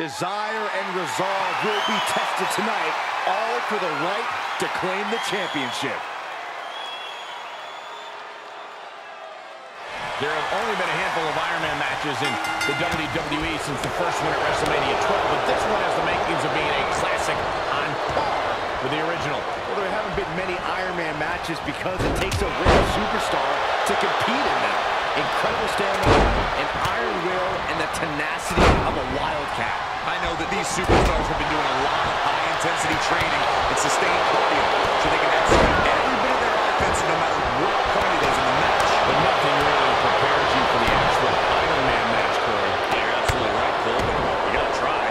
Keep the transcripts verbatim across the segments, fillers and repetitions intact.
Desire and resolve will be tested tonight, all for the right to claim the championship. There have only been a handful of Iron Man matches in the W W E since the first one at WrestleMania twelve, but this one has the makings of being a classic on par with the original. Well, there haven't been many Iron Man matches because it takes a real superstar to compete in them. Incredible stamina, an iron will, and the tenacity of a wildcat. I know that these superstars have been doing a lot of high-intensity training and sustained cardio, so they can execute every bit of their offense no matter what point it is in the match. But nothing really prepares you for the actual Iron Man match, Corey. Yeah, you're absolutely right, Cole, but you gotta try.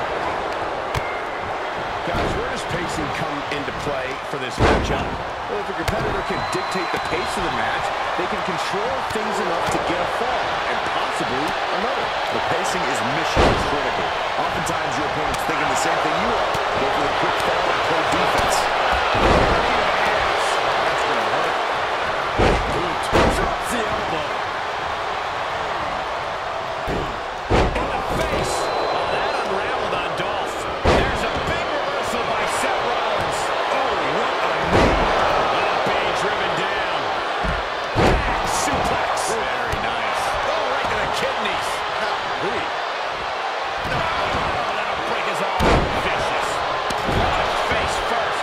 Guys, where does pacing come into play for this matchup? Well, if a competitor can dictate the pace of the match, they can control things enough to get a fall, and possibly another. The pacing is mission critical. Oftentimes, your opponent's thinking the same thing you are. Go for the quick fall and play defense. That's gonna hurt. He drops the elbow. In the face. Oh, that unraveled on Dolph. There's a big reversal by Seth Rollins. Oh, what a move. Not being driven down. Back suplex. Very nice. Oh, right to the kidneys. Golly. Oh, that'll break his arm. Vicious. Watch face first.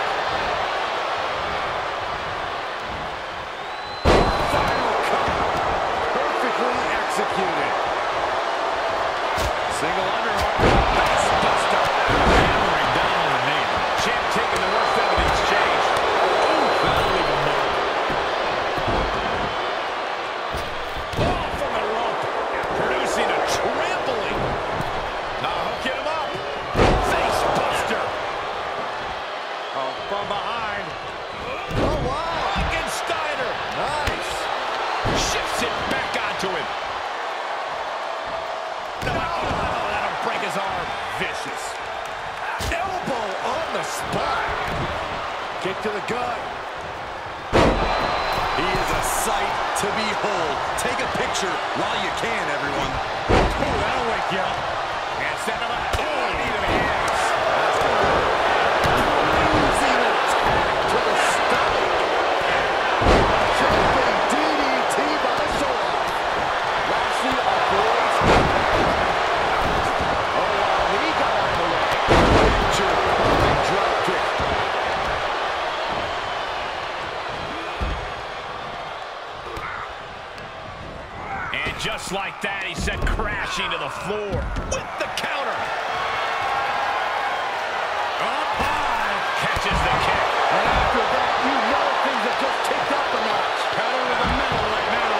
Final cover. Perfectly executed. Single underhook. Face buster. Hammering down on the knee. Champ taking the worst out of the exchange. Ooh, that'll leave a mark. Oh, from the rope. Producing a trampling. Now hooking him up. Face buster. Oh, from behind. Oh, wow. Frankensteiner. Nice. Shifts it back onto him. Oh, that'll break his arm. Vicious. Elbow on the spot. Kick to the gut. He is a sight to behold. Take a picture while you can, everyone. Oh, that'll wake you up. And send him out. Oh, knee to the hands. That's good. Using attack to the stomach. Jumping D D T by Sora. Lashley avoids. Oh, wow. He got out of the way. Picture perfect drop kick. And just like that, he sent crashing to the floor with the counter. Up high. Catches the kick. And after that, you know things have just kicked up a notch. Pedal to the metal right now.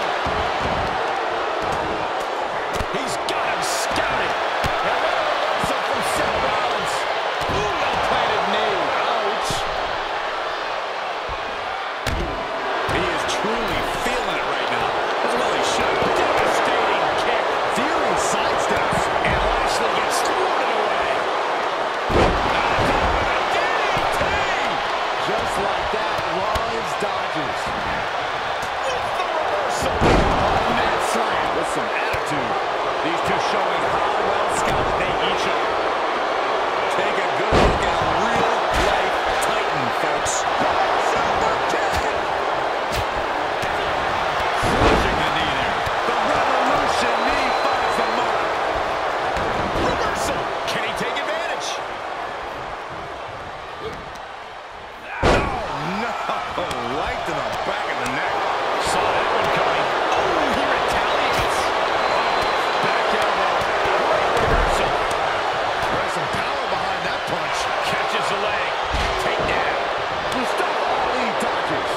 He's got him scouted. And a reversal from Seth Rollins. Ooh, well-planted knee. Ouch. He is truly feeling it right now. As well he should. Devastating kick. Fury sidesteps. And Lashley gets thwarted away. D D T. Just like that, Rollins dodges. With the reversal. Net slam with some attitude. These two showing how well scouted they each are. Take a good look at a real-life Titan, folks. Super kick. Crushing the knee there. The Revolution knee finds the mark. Reversal. Can he take advantage? Oh, right to the back of the neck. Saw that one coming. Oh, he retaliates. Back elbow. Great reversal. There's some power behind that punch. Catches the leg. Take down. Mustafa Ali dodges.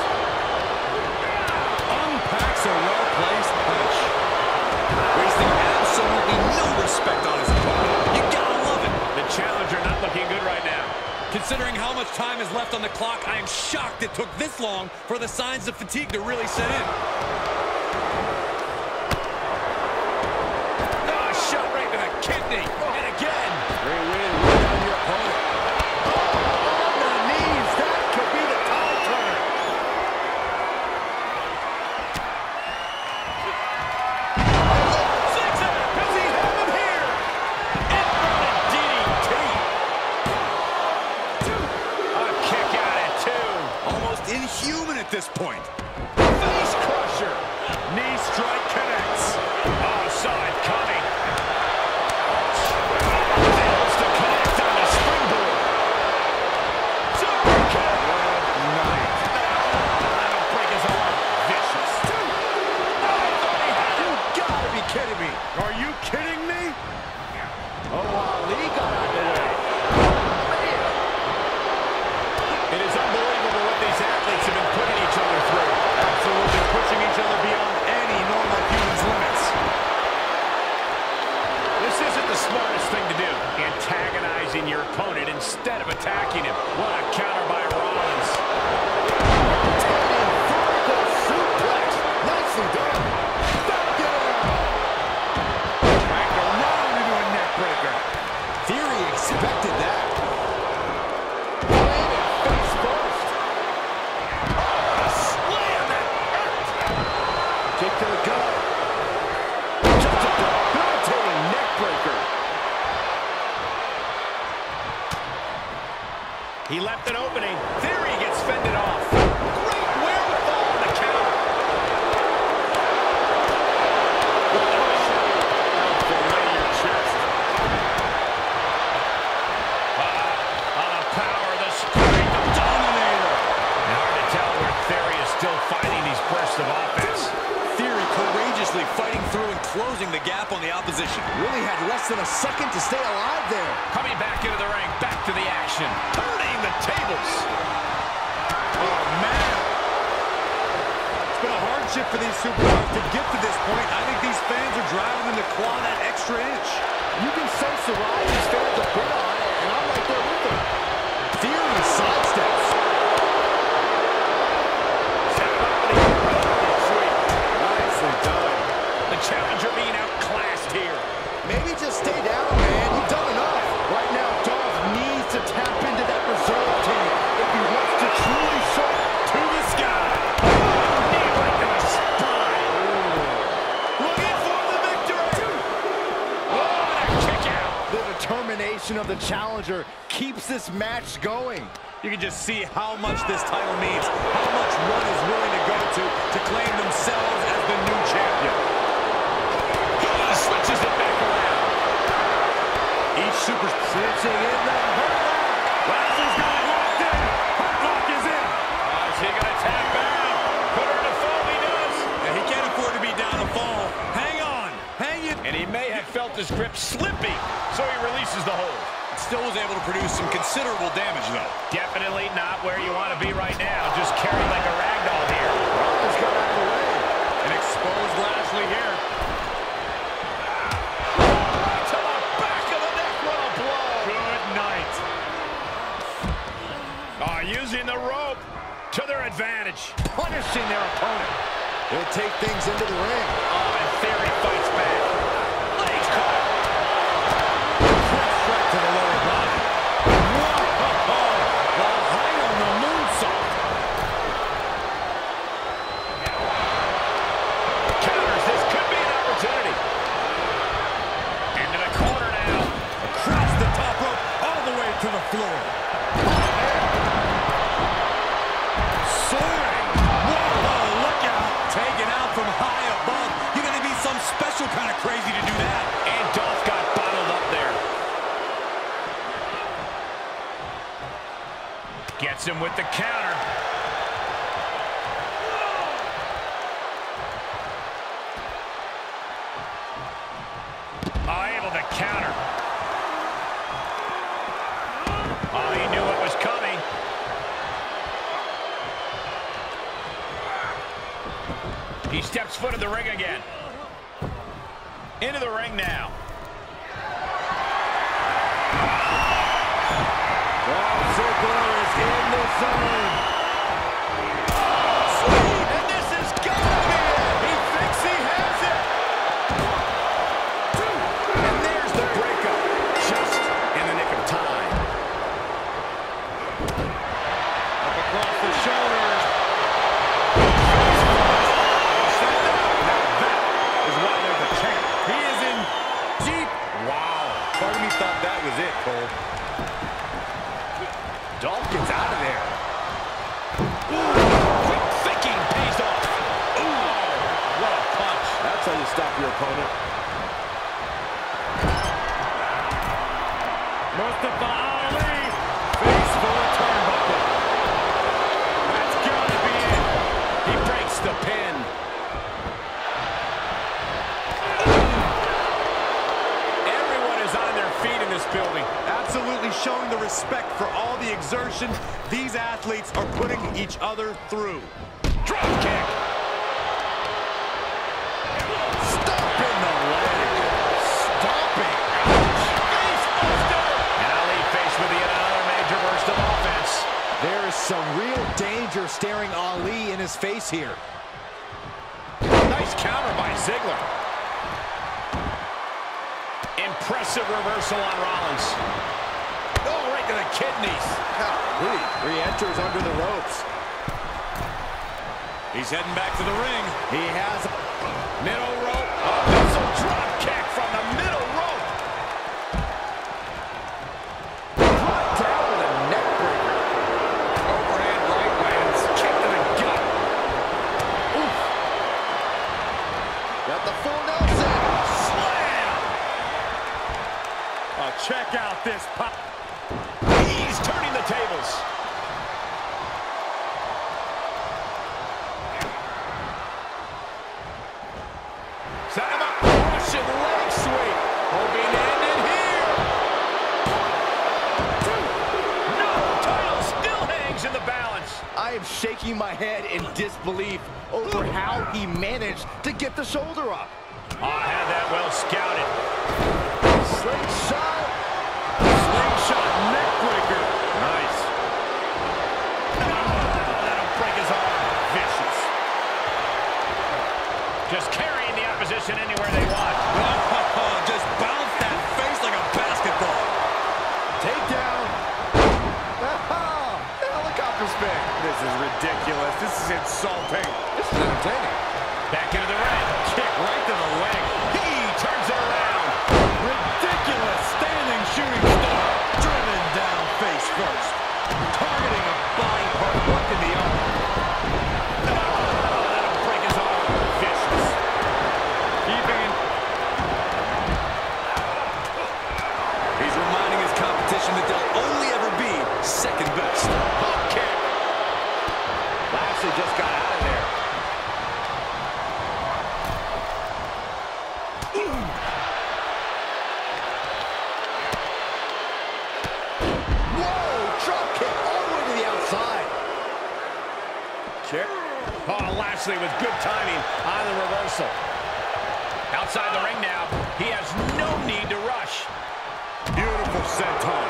Unpacks a well-placed punch. Wasting absolutely no respect on his opponent. You gotta love it. The challenger not looking good right now. Considering how much time is left on the clock, I am shocked it took this long for the signs of fatigue to really set in. Oh, shot right to the kidney. And again. Great win. Win on your opponent. Oh, on the knees. That could be the tide turner. Zigzag. Does he have him here? Inverted D D T. inhuman at this point. Face crusher. Knee strike connects. Oh, saw it coming. Fails to connect on the springboard. Super kick. Nice. That'll break his arm. Vicious. Oh, I thought he had it. You gotta be kidding me. Are you kidding me? Oh, Ali got out of the way. It is unbelievable what these athletes have been putting each other through. Absolutely pushing each other beyond any normal human's limits. This isn't the smartest thing to do, antagonizing your opponent instead of attacking him. What a counter by Rollins. Rotating vertical suplex. Nicely done. Back it around. Dragged around into a neck breaker. Theory expected that. Kick to the gut. Just a debilitating neck breaker. He left an opening. Theory gets fended off. Great wherewithal on the counter. From right in your chest. Ah, on the power, the strength, the dominator. And hard to tell where Theory is still fighting these bursts of offense. Theory courageously fighting through and closing the gap on the opposition. Really had less than a second to stay alive there. Coming back into the ring, back to the action. Turning the tables. Oh, man. It's been a hardship for these superstars to get to this point. I think these fans are driving them to claw that extra inch. You can sense the rise these fans have been on it, and I'm right there with them. Theory sidesteps. Nicely done. The challenger being outclassed here. Maybe just stay down, man. You've done enough. Right now, Dolph needs to tap into that reserve team if he wants to truly show To the sky. Knee right to the spine. Looking for the victory. Oh, and a kick out. the determination of the challenger keeps this match going. You can just see how much this title means, how much one is willing to go to to claim themselves as the new champion. He switches it back around. Each super Switching in the hurt lock. Lashley's got it locked in. Hurt lock is in. Oh, is he going to tap out? Put her in a fall, he does. And he can't afford to be down a fall. Hang on, hang it. And he may have felt his grip slipping, so he releases the hold. Still was able to produce some considerable damage, though. Definitely not where you want to be right now. Just carried like a ragdoll here. Rollins got out of the way. An exposed Lashley here. Right to the back of the neck. What a blow. Good night. Oh, using the rope to their advantage. Punishing their opponent. They'll take things into the ring. Oh, and Theory fights back. Legs caught. Straight to the lower body. Whoa! While high on the moonsault. Counters. This could be an opportunity. Into the corner now. Across the top rope, all the way to the floor. Soaring. Whoa, look out. Taken out from high above. You're going to be some special kind of crazy to do that. And Dolph got bottled up there. Gets him with the counter. Oh, able to counter. Oh, he knew what was coming. He steps foot in the ring again. Into the ring now. Dolph Ziggler is in the zone. And this is gonna be it. He thinks he has it. And there's the breakup. Just in the nick of time. Up across the shoulders. He is in deep. Wow. Part of me thought that was it, Cole. Dolph gets out of there. Ooh. your opponent. Mustafa Ali, face full of turnbuckle. That's gotta be it. He breaks the pin. Everyone is on their feet in this building. Absolutely showing the respect for all the exertion these athletes are putting each other through. Drop kick. Stomping the leg. Stomping. Face buster. And Ali faced with yet another major burst of offense. There is some real danger staring Ali in his face here. Nice counter by Ziggler. Impressive reversal on Rollins. Oh, right to the kidneys. Golly, re-enters under the ropes. He's heading back to the ring. He has Middle rope. A missile drop kick from the middle rope. brought down with a neck breaker. Overhand right lands. Kick to the gut. Oof. Got the full Nelson. Slam. Oh, check out this pop. He's turning the tables. Set him up. Russian leg sweep. Hoping to end it here. No. Title still hangs in the balance. I am shaking my head in disbelief over how he managed to get the shoulder up. Oh, I had that well scouted. Slingshot. Slingshot neckbreaker. Nice. Oh, that'll break his arm. Vicious. Just carrying the opposition anywhere they want. Just bounce that face like a basketball. Takedown. Helicopter spin. This is ridiculous. This is insulting. This is entertaining. Back into the ring. Kick right to the leg. He turns it around. Ridiculous standing shooting star. Driven down face first. Targeting a body part, working the arm. Oh, that'll break his arm. Vicious. Keeping it. He's reminding his competition that they'll only ever be second best. Hop kick. Lashley just got out of there. Whoa! Drop kick all the way to the outside. Kick. Oh, Lashley with good timing on the reversal. Outside the ring now. He has no need to rush. Beautiful senton.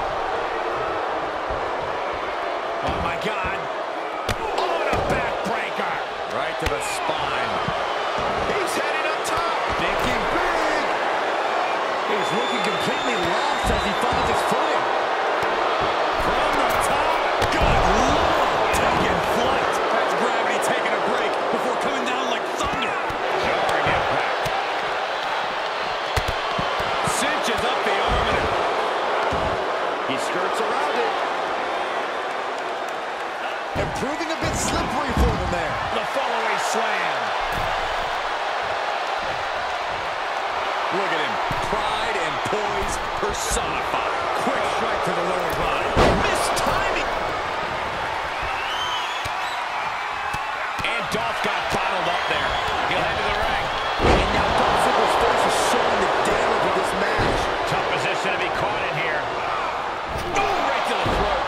Oh, my God. Oh, and a backbreaker. Right to the spine. He's heading up top. Thinking big. He's looking completely lost as he finds his footing. From the top. Good Lord. Taking flight. That's gravity taking a break before coming down like thunder. Jarring impact. Cinches up the arm and He skirts around it. And proving a bit slippery for them there. the fallaway slam. Look at him. Pride and poise personified. Quick strike to the lower body. Missed timing. And Dolph got bottled up there. He'll head to the ring. And now Dolph Ziggler's face is showing the damage of this match. Tough position to be caught in here. Oh, right to the throat.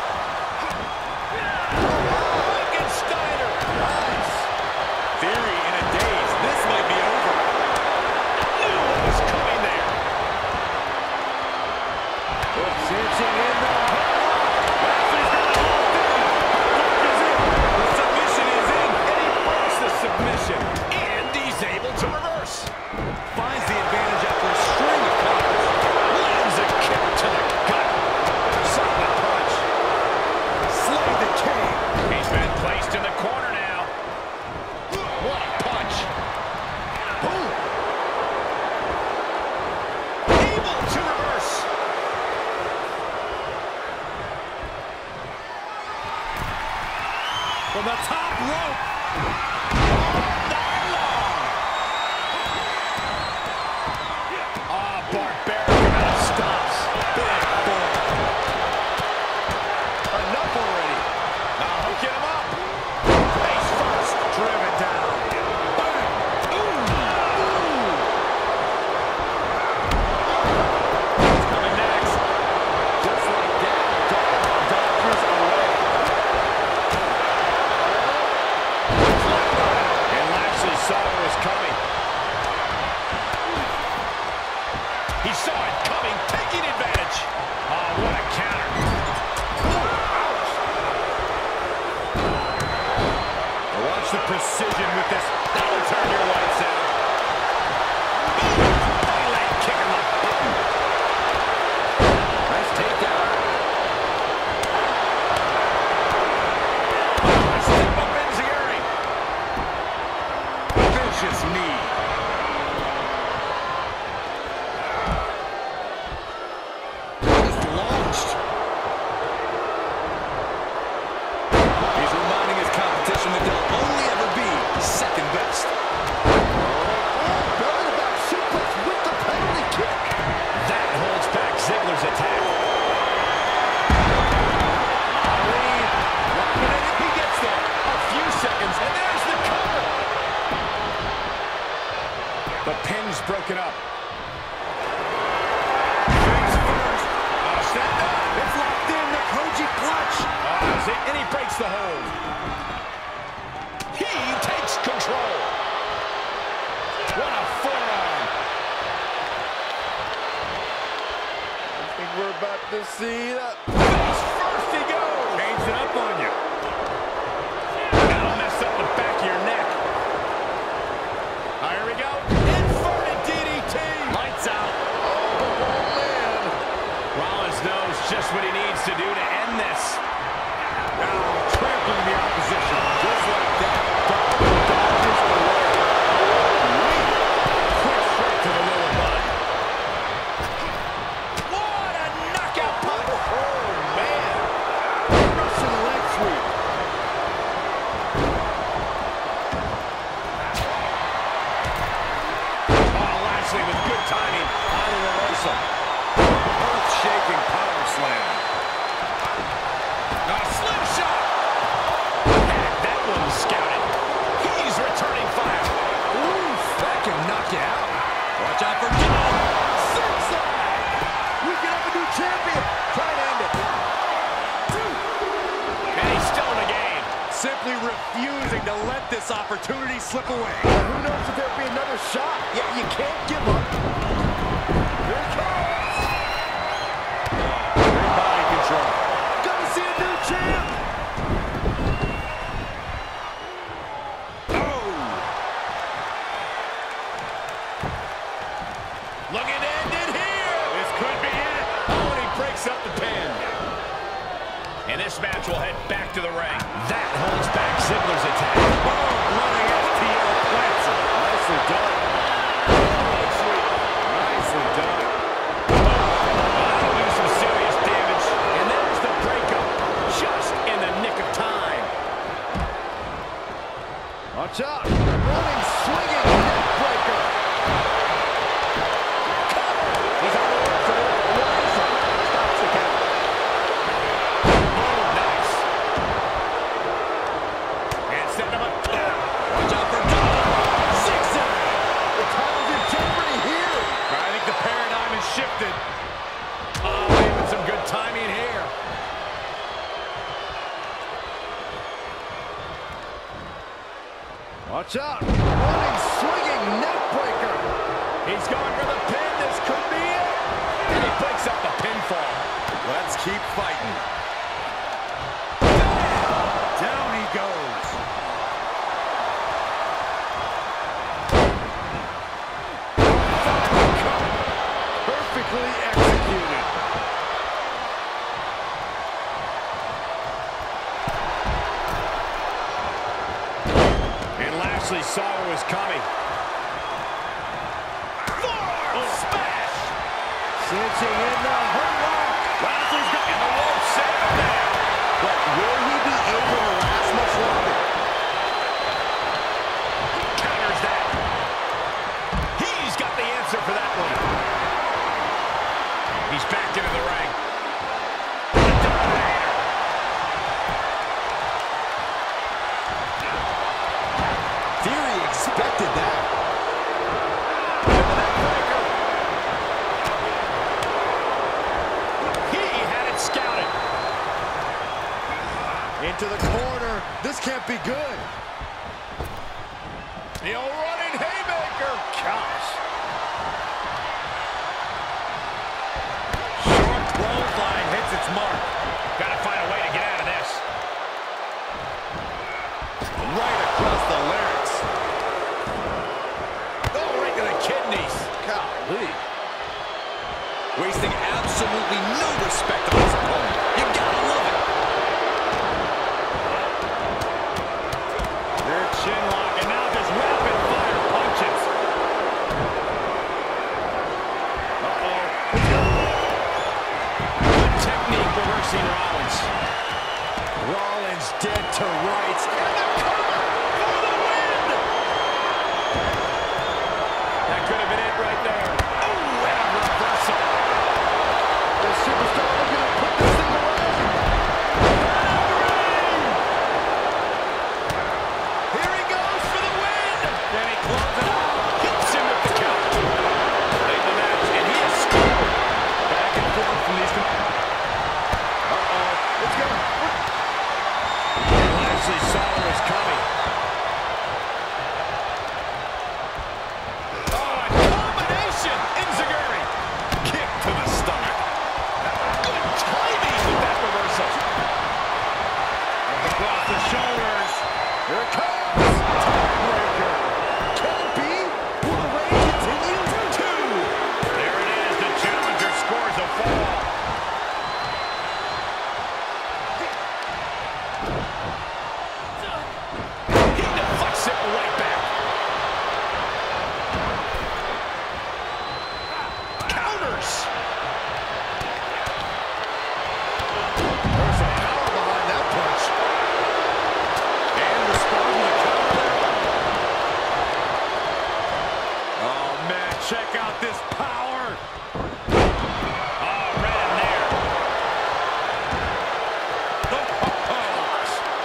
Frankensteiner. Nice. Theory in a daze. This might be over. Knew what was coming there. Cinching in the Lashley's got the whole thing. Look is in. The submission is in. And he breaks the submission. And he's able to reverse. Finds the advantage after a string of counters. Lands a kick to the gut. Solid punch. slay the king. He's been placed in the corner now. What a punch. Boom. Able to reverse. From the top rope. All night long. Watch the precision with this. That'll turn your lights out. Leg kick in the button. Nice takedown. Oh, step up Enziguri. Vicious knee. Just launched. He's reminding his competition that they'll only ever be second best. Belly to back suplex with the penalty kick. That holds back Ziggler's attack. Ali, locking it. He gets there. A few seconds, and there's the cover. The pin's broken up. Face first. Oh, stand up. It's locked in. The Koji clutch. Oh, is it? And he breaks the hold. He takes control. What a forearm. I think we're about to see that. Face first he goes. Change it up on you. That'll mess up the back of your neck. Oh, here we go. Inverted D D T. Lights out. Oh, man. Rollins knows just what he needs to do to end this. Now trampling the opposition. Just like that. Dodges away. Quick straight to the lower body. What a knockout punch. Oh, man. Russian leg sweep. Oh, Lashley with good timing on the reversal. Earth-shaking power slam. A slim shot. Had that one scouted. He's returning fire. Ooh, that can knock you out. Watch out for John. Zigzag. We can have a new champion. Try to end it. And he's still in the game. Simply refusing to let this opportunity slip away. Who knows if there'll be another shot? Yeah, you can't give up. Here it comes. Great body control. Gonna see a new champ. Oh! Looking to end it here. This could be it. Oh, and he breaks up the pin. And this match will head back to the ring. That holds back Ziggler's attack. Oh, running S T L plants it. Nicely done. Nicely, nicely done. Oh, that'll do some serious damage. And there's the breakup. Just in the nick of time. Watch out. Running, swinging, neck breaker. He's on the ropes for the reversal. Stops the count. Oh, nice. And setting him up. Watch out for Dom. Zigzag. The title's in jeopardy here. I think the paradigm has shifted. Oh, even some good timing here. Watch out. Running, swinging, neck breaker. He's going for the pin. This could be it. And he breaks up the pinfall. Let's keep fighting. Down he goes. Perfectly executed. And Lashley saw what was coming. Forearm smash! Cinching in the hurt lock. Lashley's got in the rope set him down. But will he be able to last much longer? Counters that. He's got the answer for that one. He's back into the ring. The Dominator. Theory expected that. Into that breaker. He had it scouted. Into the corner. This can't be good. The old running haymaker. Gosh. Short clothesline hits its mark. Got to find a way to get out of this. Right Just the lyrics. Oh, right to the kidneys. Golly. Wasting absolutely no respect on his opponent. You gotta love it. Their chin lock, and now just rapid fire punches. Uh-oh. Good technique reversing Rollins. Rollins dead to rights. And the cover for the win! That could have been it right there. Oh, and a reversal. The superstar looking to put this thing away. Here he goes for the win! Can he close it out? Hits him with the count. Late in the match, and he has scored. Back and forth from these two. Uh-oh. Let's go. Lashley saw what was coming. Oh, a combination! Enziguri. Kick to the stomach. Good timing with that reversal. Across the shoulders. Here it comes. Tiebreaker. Can it be? Will the reign continue? Two. There it is. The challenger scores a fall. He deflects it right back. Counters. There's some power behind that punch. And responds with a counter there. Oh, man, check out this power. Oh, right in there. Oh, oh, oh.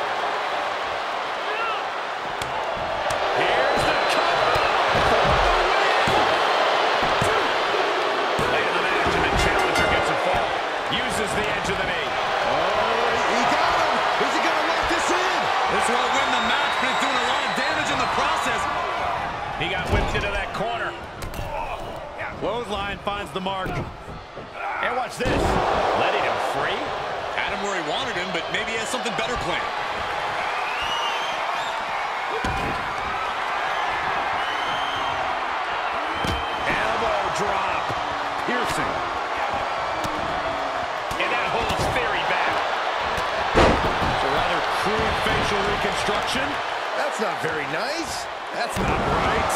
Here's the cover for the win. Late in the match, and the challenger gets a fall. Uses the edge of the knee. Oh, he got him. Is he going to let this in? This won't win the match, but it's doing a lot of damage in the process. He got whipped into that corner. Clothesline finds the mark. And watch this. Letting him free. Had him where he wanted him, but maybe he has something better planned. Elbow drop. Piercing. And that holds Theory back. It's a rather crude facial reconstruction. That's not very nice. That's not right.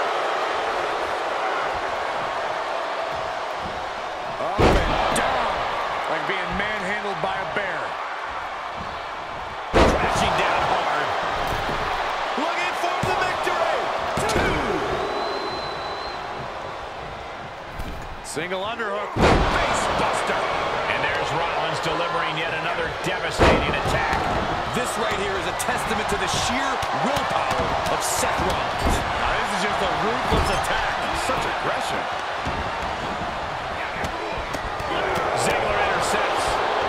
Up and down. Like being manhandled by a bear. Crashing down hard. Looking for the victory. Two. Single underhook. Face buster. And there's Rollins delivering yet another devastating attack. This right here is a testament to the sheer willpower of Seth Rollins. Now, this is just a ruthless attack. Such aggression. Ziggler intercepts.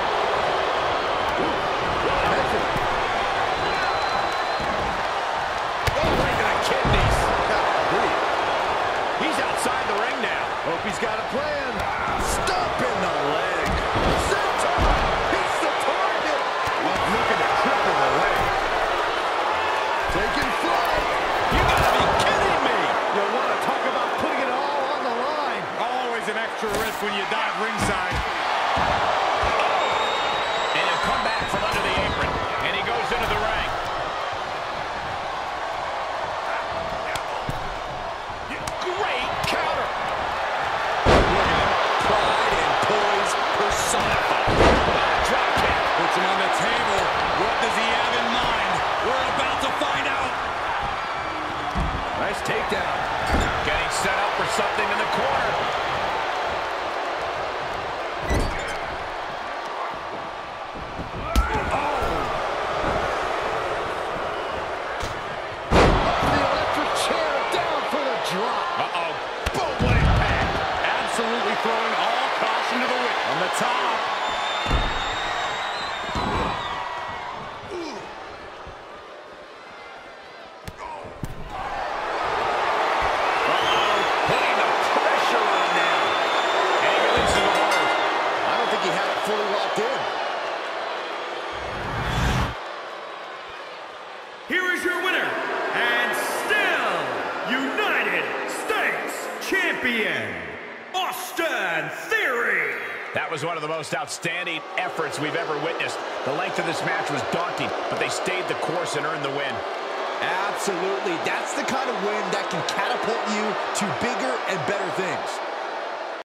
Oh, right to the kidneys. Golly. He's outside the ring now. Hope he's got a plan. Stop in the leg. Center. Hits the target. He's looking to cripple the leg. Taking flight. You gotta be kidding me. You want to talk about putting it all on the line. Always an extra risk when you dive ringside. And he'll come back from under the apron. And he goes into the ring. Great counter. Pride and poise personified. Drop kick. Puts him on the table. What does he have in mind? We're about to find out. Nice takedown. Getting set up for something in the corner. The electric chair down for the drop. Uh-oh. Boom, what impact. Absolutely throwing all caution to the wind. On the top. Uh-oh. Putting the pressure on now. champion, Austin Theory. That was one of the most outstanding efforts we've ever witnessed. The length of this match was daunting, but they stayed the course and earned the win. Absolutely. That's the kind of win that can catapult you to bigger and better things.